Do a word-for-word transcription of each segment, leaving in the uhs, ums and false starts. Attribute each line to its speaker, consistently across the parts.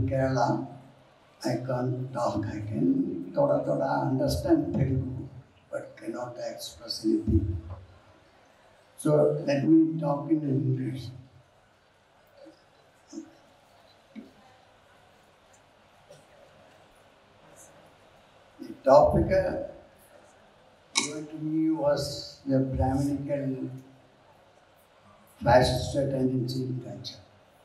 Speaker 1: Kerala. I can't talk. I can thoda thoda understand Telugu, but cannot express anything. So let me talk in English. The topic uh, given to me was the Brahminical fascist tendency in culture.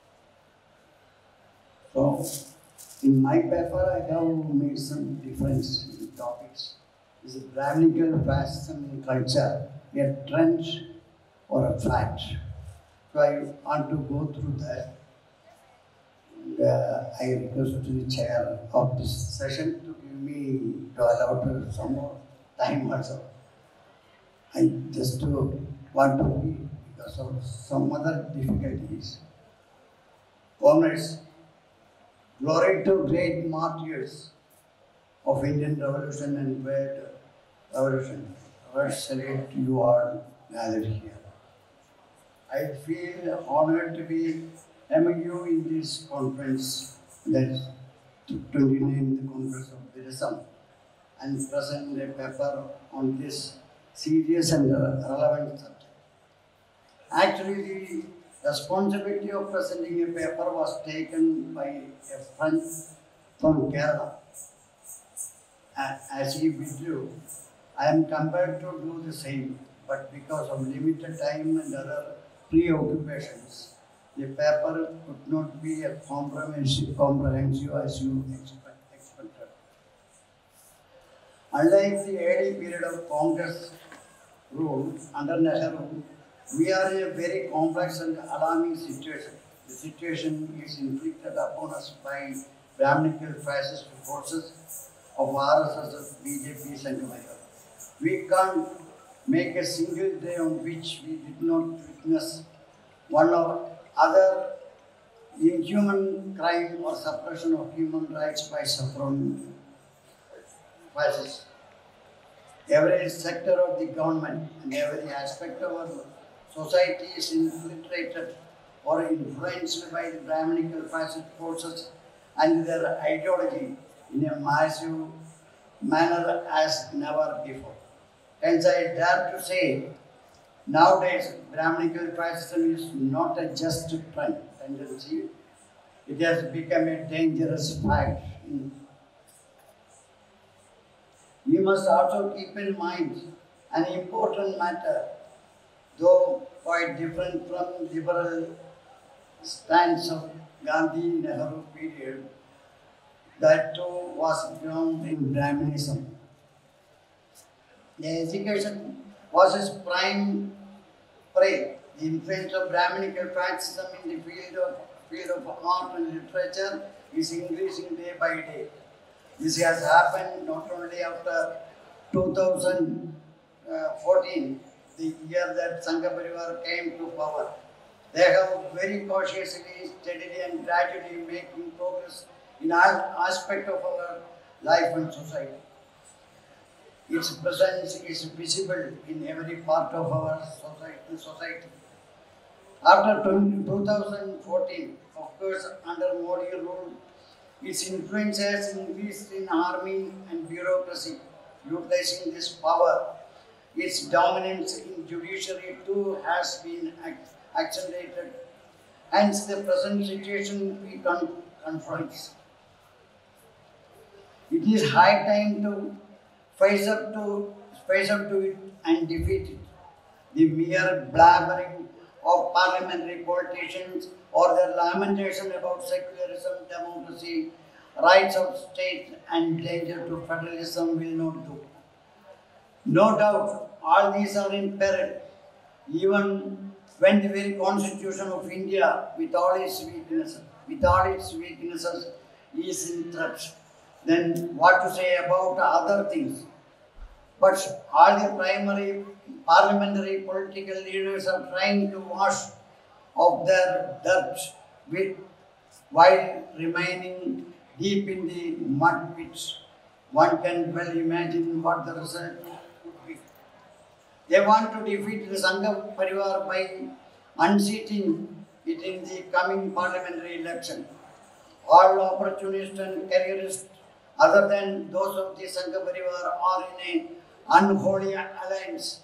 Speaker 1: So, in my paper, I have made some difference in topics. Is it Brahminical fascism in culture a trend or a fact? So I want to go through that. And, uh, I request to the chair of this session to give me to allow to some more time also. I just to want to be because of some other difficulties. Comrades, glory to great martyrs of Indian Revolution and World Revolution. I salute you all gathered here. I feel honored to be among you in this conference, that is twenty-ninth Congress of Buddhism, and present a paper on this serious and relevant subject. Actually, the responsibility of presenting a paper was taken by a friend from Kerala. As he withdrew, I am compelled to do the same, but because of limited time and other preoccupations, the paper could not be as comprehensive, comprehensive as you expect, expected. Unlike the early period of Congress rule under Nehru, we are in a very complex and alarming situation. The situation is inflicted upon us by Brahminical fascist forces of R S S, B J P, Sangham. We can't make a single day on which we did not witness one or other inhuman crime or suppression of human rights by suffering fascists. Every sector of the government and every aspect of our society is infiltrated or influenced by the Brahminical fascist forces and their ideology in a massive manner as never before. Hence, I dare to say, nowadays, Brahminical fascism is not a just trend tendency. It has become a dangerous fact. We must also keep in mind an important matter, though quite different from liberal stance of Gandhi-Nehru period, that too was grounded in Brahminism. The education was his prime prey. The influence of Brahminical fascism in the field of, field of art and literature is increasing day by day. This has happened not only after two thousand fourteen, the year that Sangha Parivar came to power. They have very cautiously, steadily and gradually making progress in all aspects of our life and society. Its presence is visible in every part of our society. society. After two thousand fourteen, of course, under Modi rule, its influence has increased in army and bureaucracy, utilizing this power. Its dominance in judiciary too has been accentuated. Hence, the present situation we con confront. It is high time to face up to face up to it and defeat it. The mere blabbering of parliamentary politicians or their lamentation about secularism, democracy, rights of state and danger to federalism will not do. No doubt, all these are in peril, even when the very constitution of India, with all its weaknesses, with all its weaknesses, is in threat. Then what to say about other things? But all the primary parliamentary political leaders are trying to wash off their dirt with, while remaining deep in the mud pits. One can well imagine what the result would be. They want to defeat the Sangha Parivar by unseating it in the coming parliamentary election. All opportunists and careerists, other than those of the Sangha Parivar, are in an unholy alliance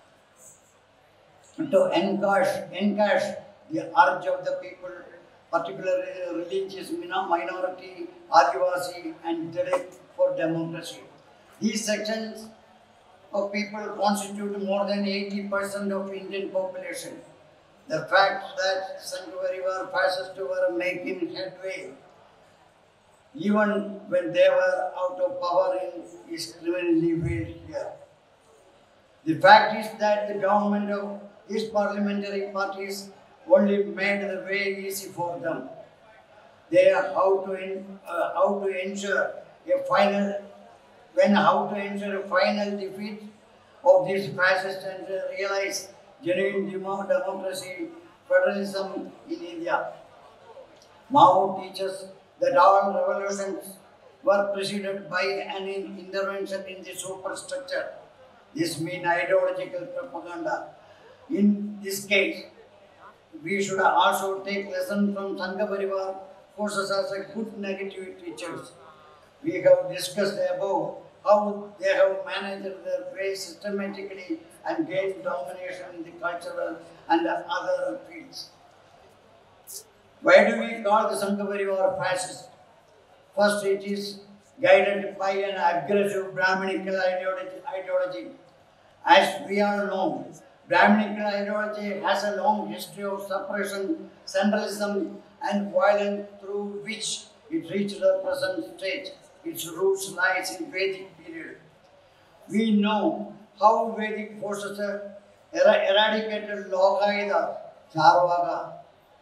Speaker 1: to encash, encash the urge of the people, particularly the religious minority, Adivasi, and Dalit for democracy. These sections of people constitute more than eighty percent of Indian population. The fact that Sangha Parivar fascists were making headway even when they were out of power in, is criminally veiled here. The fact is that the government of these parliamentary parties only made the way easy for them. They are how to, in, uh, how to ensure a final, when how to ensure a final defeat of these fascists and uh, realize genuine democracy, federalism in India. Mao teaches that all revolutions were preceded by an intervention in the superstructure. This means ideological propaganda. In this case, we should also take lesson from Sangha Parivar forces as a good negative teachers. We have discussed above how they have managed their way systematically and gained domination in the cultural and other fields. Why do we call the Sangha Parivar fascist? First, it is guided by an aggressive Brahminical ideology. ideology. As we all know, Brahminical ideology has a long history of suppression, centralism, and violence through which it reached the present state. Its roots lies in Vedic period. We know how Vedic forces eradicated Lokayuda, Charvaka,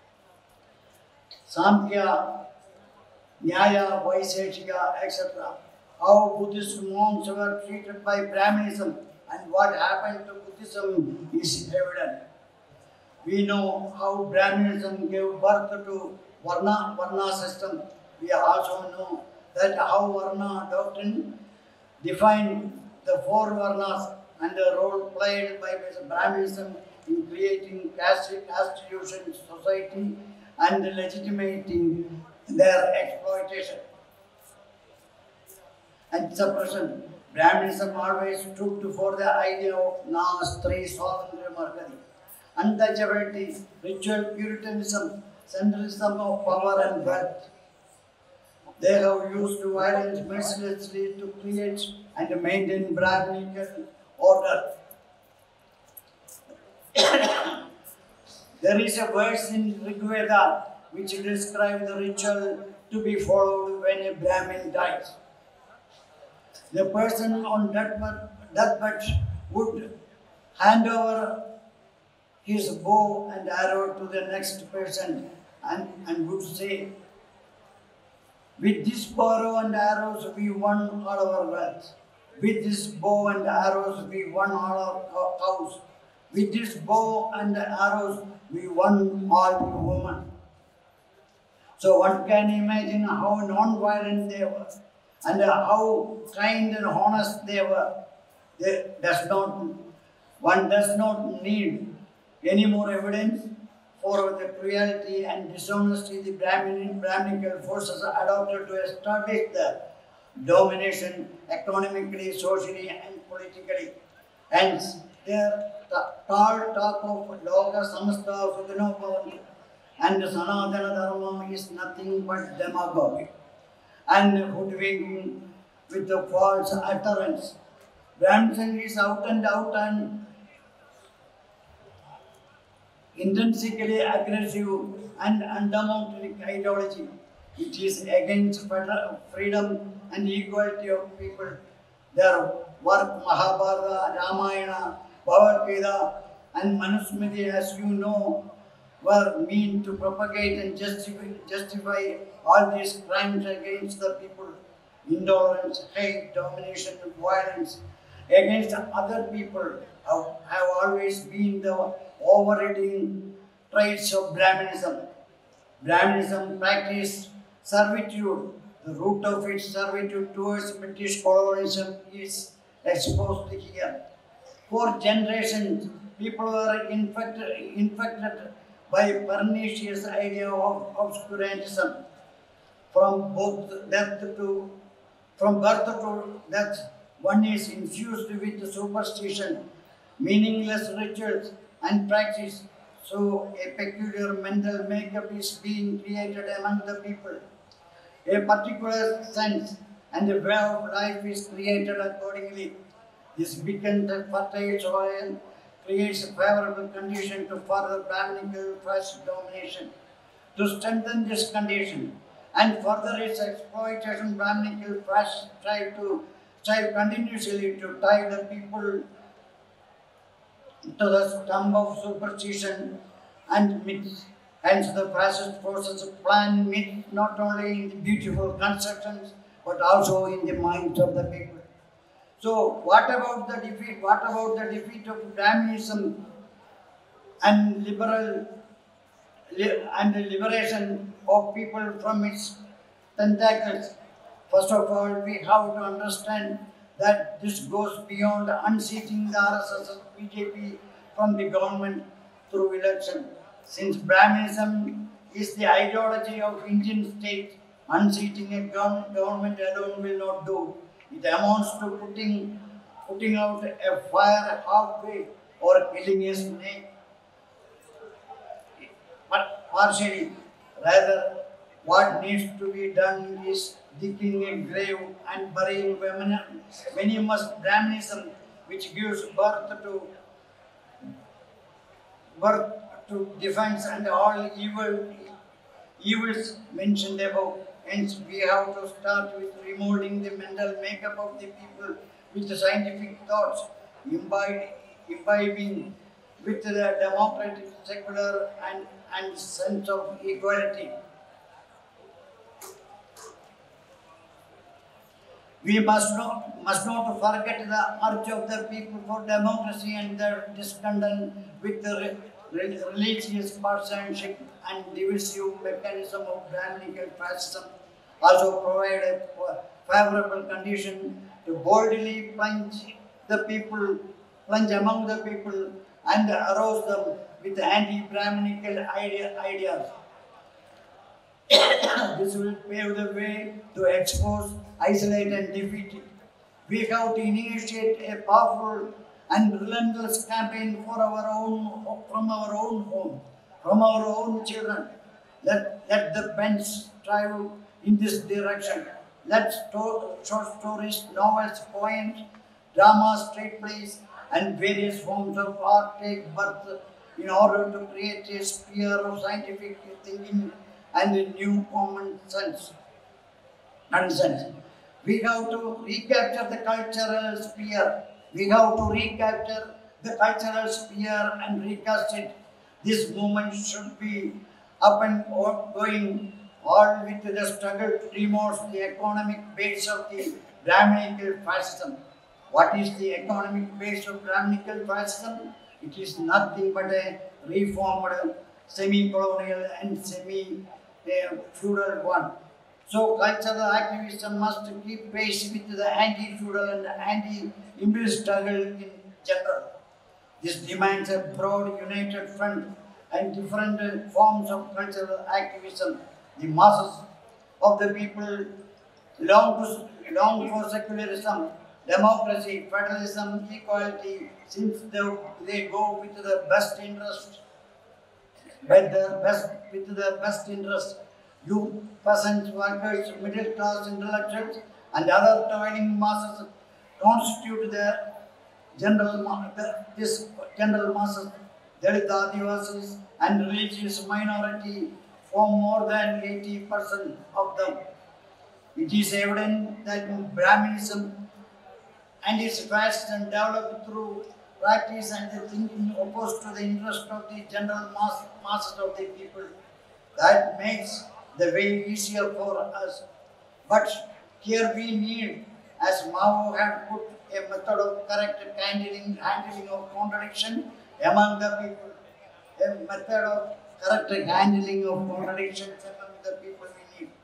Speaker 1: Samkhya, Nyaya, Vaisheshika, et cetera. How Buddhist monks were treated by Brahminism and what happened to Buddhism is evident. We know how Brahminism gave birth to Varna, Varna system. We also know that how Varna doctrine defined the four Varnas and the role played by Brahminism in creating caste constitution society and legitimating their exploitation and suppression. Brahminism always stood for the idea of Nastri, Swatantri, Markadi, untouchability, ritual puritanism, centralism of power and wealth. They have used violence mercilessly to create and maintain Brahminical order. There is a verse in Rig Veda which describes the ritual to be followed when a Brahmin dies. The person on deathbed would hand over his bow and arrow to the next person and, and would say, "With this bow and arrows we won all our wealth. With this bow and arrows we won all our cows. With this bow and arrows we won all the women." So one can imagine how non-violent they were and how kind and honest they were. They does not, one does not need any more evidence for the cruelty and dishonesty the Brahmin, Brahminical forces adopted to establish the domination economically, socially, and politically. Hence, their tall talk of Loka Samasta Sudhino Bhavantu and Sanatana Dharma is nothing but demagogy and hoodwinking with the false utterance. Brahmanism is out and out and intrinsically aggressive and undemocratic ideology. It is against freedom and equality of people. Their work, Mahabharata, Ramayana, Bhagavad Gita, and Manusmriti, as you know, were meant to propagate and justify, justify all these crimes against the people. Intolerance, hate, domination, and violence against other people have, have always been the overriding traits of Brahminism. Brahminism practiced servitude. The root of its servitude towards British colonialism is exposed here. For generations, people were infected, infected by pernicious idea of obscurantism. From both death to from birth to death, one is infused with superstition, meaningless rituals and practice. So a peculiar mental makeup is being created among the people. A particular sense and a way of life is created accordingly. This becomes a fertile soil, creates a favorable condition to further Brahminical fascist domination. To strengthen this condition and further its exploitation, Brahminical fascists try to strive continuously to tie the people to the stump of superstition and myths. Hence, the fascist forces plan myths not only in the beautiful constructions but also in the minds of the people. So, what about the defeat? What about the defeat of Brahminism and liberal and the liberation of people from its tentacles? First of all, we have to understand that this goes beyond unseating the R S S and B J P from the government through election. Since Brahminism is the ideology of Indian state, unseating a government alone will not do. It amounts to putting, putting out a fire halfway or killing a snake but partially. Rather, what needs to be done is digging a grave and burying venomous Brahminism, which gives birth to birth to defense and all evil evils mentioned above. Hence, we have to start with remolding the mental makeup of the people with the scientific thoughts, imbibing, imbibing with the democratic, secular, and, and sense of equality. We must not, must not forget the urge of the people for democracy and their discontent with the re religious partisanship and divisive mechanism of Brahminical fascism also provide a favorable condition to boldly plunge the people, plunge among the people and arouse them with anti-Brahminical idea, ideas. This will pave the way to expose, isolate and defeat it. We have to initiate a powerful and relentless campaign for our own, from our own home, from our own children. Let, let the pens strive in this direction. Let sto short stories, novels, poems, dramas, street plays, and various forms of art take birth in order to create a sphere of scientific thinking and a new common sense. Nonsense. We have to recapture the cultural sphere. We have to recapture the cultural sphere and recast it. This movement should be up and going, all with the struggle to remove the economic base of the Brahminical fascism. What is the economic base of Brahminical fascism? It is nothing but a reformed, semi-colonial and semi-feudal one. So cultural activism must keep pace with the anti-feudal and anti-imperial struggle in general. This demands a broad, united front and different forms of cultural activism. The masses of the people long, to, long for secularism, democracy, federalism, equality, since they, they go with the best interest, with the best, with the best interest. Youth, peasants, workers, middle class intellectuals, and other toiling masses constitute the general the, this general masses. Dalit Adivasis and religious minority form more than eighty percent of them. It is evident that Brahminism and its vast and developed through practice and the thinking opposed to the interest of the general mass, masses of the people. That makes the way easier for us. But here we need, as Mao had put, a method of correct handling, handling of contradiction among the people. A method of correct handling of contradictions among the people we need.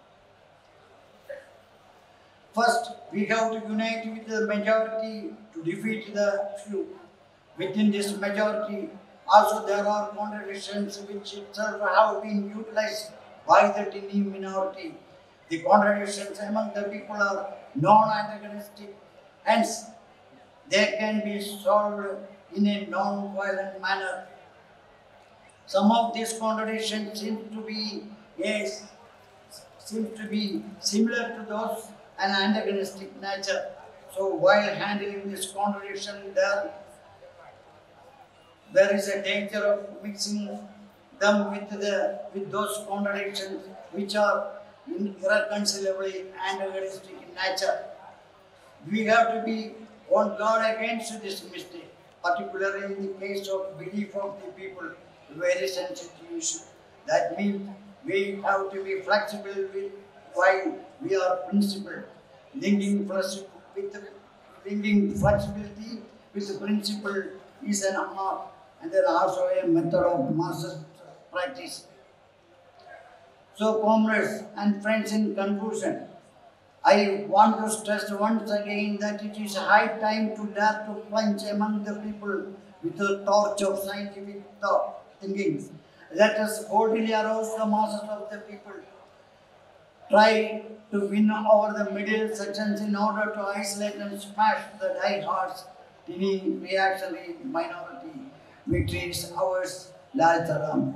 Speaker 1: First, we have to unite with the majority to defeat the few. Within this majority, also there are contradictions which itself have been utilized by the tiny minority. The contradictions among the people are non-antagonistic, hence they can be solved in a non-violent manner. Some of these contradictions seem to be yes, seem to be similar to those an antagonistic nature. So while handling this contradiction, there, there is a danger of mixing them with the with those contradictions which are irreconcilably antagonistic in nature. We have to be on guard against this mistake, particularly in the case of belief of the people, very sensitive issue. That means we have to be flexible with while we are principled. Linking flexi- with the, linking flexibility with the principle is an art and then also a method of master practice. So, comrades and friends, in conclusion, I want to stress once again that it is high time to dare to plunge among the people with the torch of scientific thought, thinking. Let us boldly arouse the masses of the people. Try to win over the middle sections in order to isolate and smash the diehards, tiny reactionary minority. Victory is ours. Lal Salam.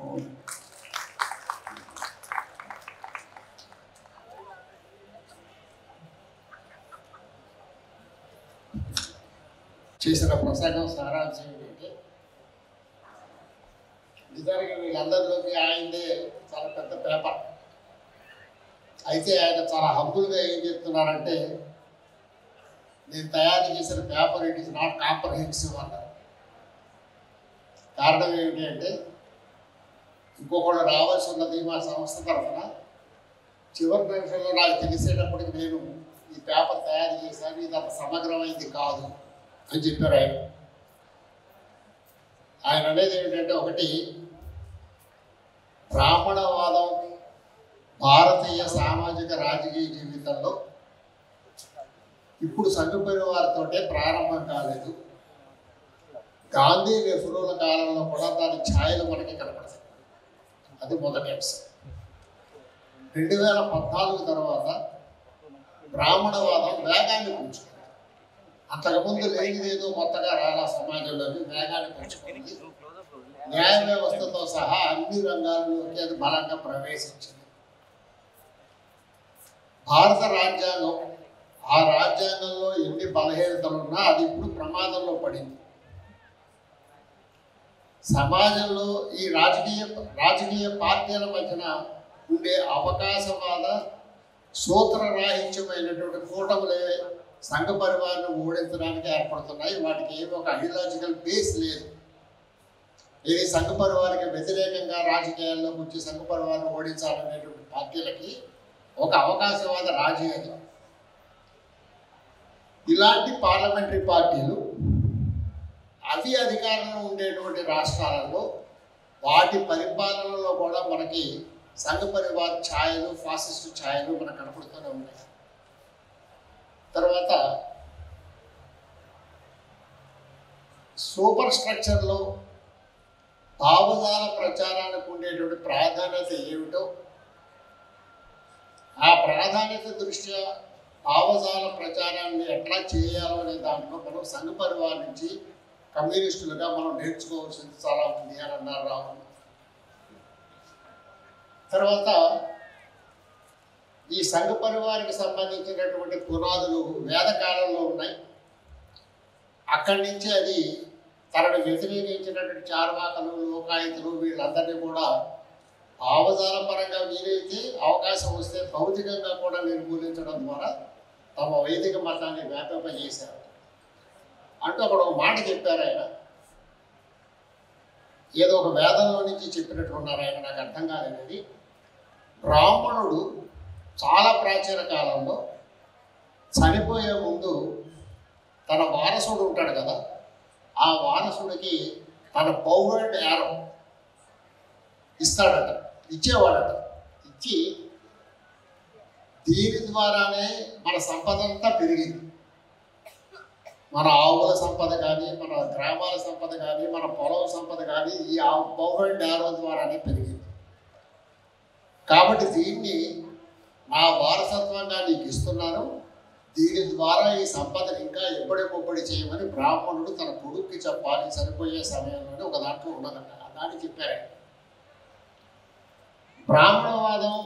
Speaker 2: చేసిన ప్రసంగం సారాంశం ఏంటంటే నిజానికి వీళ్ళందరిలోకి ఆయనదే చాలా పెద్ద paper. అయితే ఆయన చాలా హంబుల్గా ఏం చెప్తున్నారంటే, నేను తయారు చేసిన paper it is not comprehensive అన్నారు. కారణం ఏమిటి అంటే, ఇంకొకళ్ళు రావాల్సి ఉన్నది మా సంస్థ తరఫున. చివరి నిమిషంలో నాకు తెలిసేటప్పటికి నేను ఈ పేపర్ తయారు చేశాను, ఇది అంత సమగ్రమైంది కాదు అని చెప్పారు ఆయన. ఆయన అనేది ఏంటంటే, ఒకటి బ్రాహ్మణవాదం భారతీయ సామాజిక రాజకీయ జీవితంలో ఇప్పుడు సంఘ పరివారంతోటే ప్రారంభం కాలేదు. గాంధీ నెహ్రూల కాలంలో కూడా దాని ఛాయలు మనకి కనపడతాయి. అది మొదటి అంశం. రెండు వేల పద్నాలుగు తర్వాత బ్రాహ్మణవాదం వేగాన్ని పుంజుకుంది. అంతకుముందు లేనిదేదో కొత్తగా రాలా సమాజంలోని వేగాన్ని పుంజుకుంది. న్యాయ వ్యవస్థతో సహా అన్ని రంగాల్లోకి అది బలంగా ప్రవేశించింది. భారత రాజ్యాంగం, ఆ రాజ్యాంగంలో ఎన్ని బలహీనతలున్నా అది ఇప్పుడు ప్రమాదంలో పడింది. సమాజంలో ఈ రాజకీయ రాజకీయ పార్టీల మధ్యన ఉండే అవకాశవాద సూత్రరాహిత్యమైనటువంటి కూటములే సంఘ పరివారాన్ని ఓడించడానికి ఏర్పడుతున్నాయి. వాటికి ఏమో ఒక ఐడియాలజికల్ బేస్ లేదు. ఇది సంఘ పరివారికి వ్యతిరేకంగా రాజకీయాల్లోకి వచ్చి సంఘ పరివారాన్ని ఓడించాలనేటువంటి పార్టీలకి ఒక అవకాశవాద రాజకీయం. ఇలాంటి పార్లమెంటరీ పార్టీలు అవి అధికారంలో ఉండేటువంటి రాష్ట్రాలలో వాటి పరిపాలనలో కూడా మనకి సంఘ పరివార ఛాయలు, ఫాసిస్టు ఛాయలు మనకు కనపడుతూనే ఉన్నాయి. తర్వాత సూపర్ స్ట్రక్చర్లో భావజాల ప్రచారానికి ఉండేటువంటి ప్రాధాన్యత ఏమిటో, ఆ ప్రాధాన్యత దృష్ట్యా భావజాల ప్రచారాన్ని ఎట్లా చేయాలో అనే దాంట్లో మనం సంఘ పరివారం నుంచి కమ్యూనిస్టులుగా మనం నేర్చుకోవాల్సింది చాలా ఉంది అని అన్నారు రాహుల్. తర్వాత ఈ సంఘ పరివారికి సంబంధించినటువంటి పునాదులు వేదకాలంలో ఉన్నాయి. అక్కడి నుంచి అది తనను వ్యతిరేకించినటువంటి చార్వాకలు, లోకాయుతులు వీళ్ళందరినీ కూడా భావజాల పరంగా వీలైతే అవకాశం వస్తే భౌతికంగా కూడా నిర్మూలించడం ద్వారా తమ వైదిక మతాన్ని వ్యాపింపజేశారు అంటూ అక్కడ ఒక మాట చెప్పారు ఆయన. ఏదో ఒక వేదంలో నుంచి చెప్పినట్టు ఉన్నారు ఆయన, నాకు అర్థం కాలేనిది. బ్రాహ్మణుడు చాలా ప్రాచీన కాలంలో చనిపోయే ముందు తన వారసుడు ఉంటాడు కదా, ఆ వారసుడికి తన పౌరుడి యారం ఇస్తాడట, ఇచ్చేవాడట. ఇచ్చి దీని ద్వారానే మన సంపద అంతా పెరిగింది. మన ఆవుల సంపద కానీ, మన గ్రామాల సంపద కానీ, మన పొలం సంపద కానీ ఈ పౌరుడి యారం ద్వారానే పెరిగింది. కాబట్టి దీన్ని నా వారసత్వంగా నీకు ఇస్తున్నాను, దీని ద్వారా ఈ సంపదను ఇంకా ఎప్పటికొప్పటి చేయమని బ్రాహ్మణుడు తన కొడుక్కి చెప్పాలి చనిపోయే సమయంలోనే ఒక దాంట్లో ఉన్నదంట. దాన్ని చెప్పారు. బ్రాహ్మణవాదం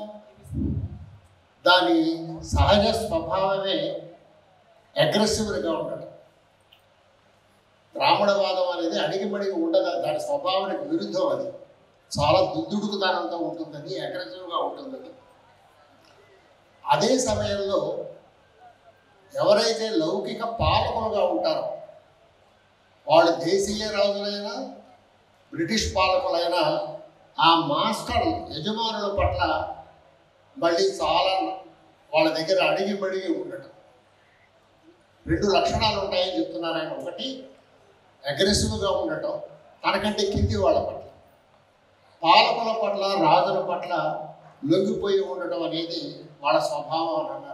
Speaker 2: దాని సహజ స్వభావమే అగ్రెసివ్గా ఉండడం. బ్రాహ్మణవాదం అనేది అడిగిమడిగి ఉండదు, దాని స్వభావానికి విరుద్ధం. అది చాలా దుద్దుడుకుతనంతో ఉంటుందని, అగ్రెసివ్గా ఉంటుందని. అదే సమయంలో ఎవరైతే లౌకిక పాలకులుగా ఉంటారో వాళ్ళు దేశీయ రాజులైనా బ్రిటిష్ పాలకులైనా ఆ మాస్టర్ యజమానుల పట్ల మళ్ళీ చాలా వాళ్ళ దగ్గర అడిగి బడిగి ఉండటం. రెండు లక్షణాలు ఉంటాయని చెప్తున్నారు ఆయన. ఒకటి అగ్రెసివ్గా ఉండటం, తనకంటే కింది వాళ్ళ పట్ల, పాలకుల పట్ల రాజుల పట్ల లొంగిపోయి ఉండటం అనేది వాళ్ళ స్వభావం అని అన్నారు.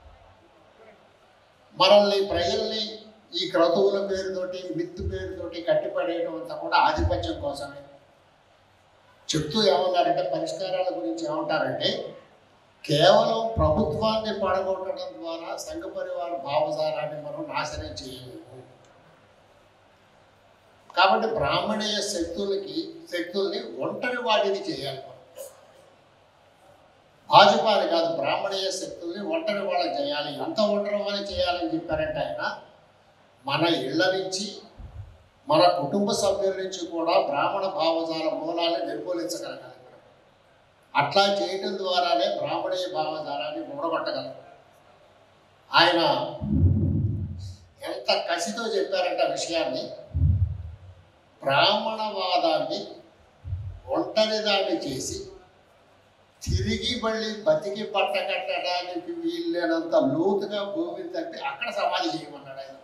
Speaker 2: మనల్ని ప్రజల్ని ఈ క్రతువుల పేరుతోటి మిత్తు పేరుతోటి కట్టిపడేయడం అంతా కూడా ఆధిపత్యం కోసమే చెప్తూ ఏమన్నారంటే, పరిష్కారాల గురించి ఏమంటారంటే, కేవలం ప్రభుత్వాన్ని పడగొట్టడం ద్వారా సంఘ పరివార భావజాలాన్ని మనం నాశనం చేయలేము. కాబట్టి బ్రాహ్మణీయ శక్తులకి శక్తుల్ని ఒంటరి వాటిని చేయాలి. భాజపాని కాదు, బ్రాహ్మణీయ శక్తుల్ని ఒంటరి వాళ్ళని చేయాలి. ఎంత ఒంటరి వాళ్ళని చేయాలని చెప్పారంటే ఆయన, మన ఇళ్ల నుంచి మన కుటుంబ సభ్యుల నుంచి కూడా బ్రాహ్మణ భావజాల మూలాన్ని నిర్మూలించగలగాలి. అట్లా చేయటం ద్వారానే బ్రాహ్మణీయ భావజాలాన్ని మూడగొట్టగలం. ఆయన ఎంత కసితో చెప్పారంటే ఆ విషయాన్ని, బ్రాహ్మణవాదాన్ని ఒంటరిదాన్ని చేసి తిరిగి మళ్ళీ బతికి పట్ట కట్టడానికి వీళ్ళనంత లోతుగా భూమి తప్పి అక్కడ సమాధి చేయమన్నాడు ఆయన.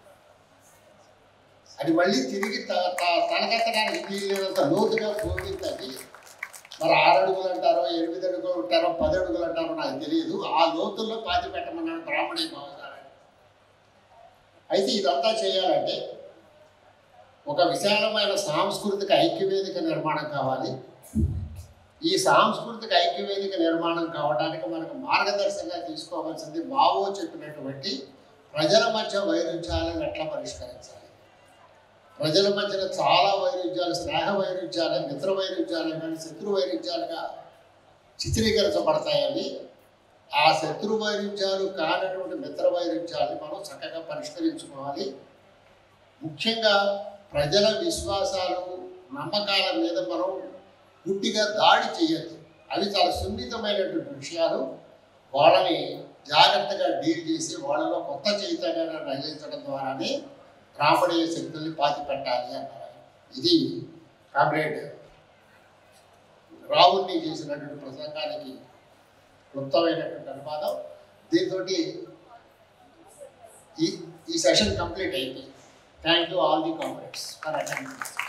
Speaker 2: అది మళ్ళీ తిరిగి తలకెత్తడానికి వీళ్ళనంత లోతుగా భూమి తప్పి, మరి ఆరు అడుగులు అంటారో ఎనిమిది అడుగులు ఉంటారో పది అడుగులు అంటారో నాకు తెలియదు, ఆ లోతుల్లో పాతి పెట్టమన్నాడు బ్రాహ్మణీయ భావజాలాన్ని. అయితే ఇదంతా చేయాలంటే ఒక విశాలమైన సాంస్కృతిక ఐక్యవేదిక నిర్మాణం కావాలి. ఈ సాంస్కృతిక ఐక్యవేదిక నిర్మాణం కావడానికి మనకు మార్గదర్శకంగా తీసుకోవాల్సింది మావో చెప్పినటువంటి ప్రజల మధ్య వైరుధ్యాలను ఎట్లా పరిష్కరించాలి. ప్రజల మధ్యన చాలా వైరుధ్యాలు, స్నేహ వైరుధ్యాలు, మిత్ర వైరుధ్యాలు కానీ శత్రు వైరుధ్యాలుగా చిత్రీకరించబడతాయని, ఆ శత్రు వైరుధ్యాలు కానటువంటి మిత్ర వైరుధ్యాన్ని మనం చక్కగా పరిష్కరించుకోవాలి. ముఖ్యంగా ప్రజల విశ్వాసాలు, నమ్మకాల మీద మనం గుడ్డిగా దాడి చేయొద్దు. అవి చాలా సున్నితమైనటువంటి విషయాలు. వాళ్ళని జాగ్రత్తగా డీల్ చేసి వాళ్ళలో కొత్త చైతన్యాన్ని రగిలించడం ద్వారానే బ్రాహ్మణీయ శక్తుల్ని పాతి పెట్టాలి అన్నారు. ఇది కామ్రేడ్ రావుని చేసినటువంటి ప్రసంగానికి క్లుప్తమైనటువంటి అనువాదం. దీంతో ఈ ఈ సెషన్ కంప్లీట్ అయిపోయింది. Thank you all the comrades for attending.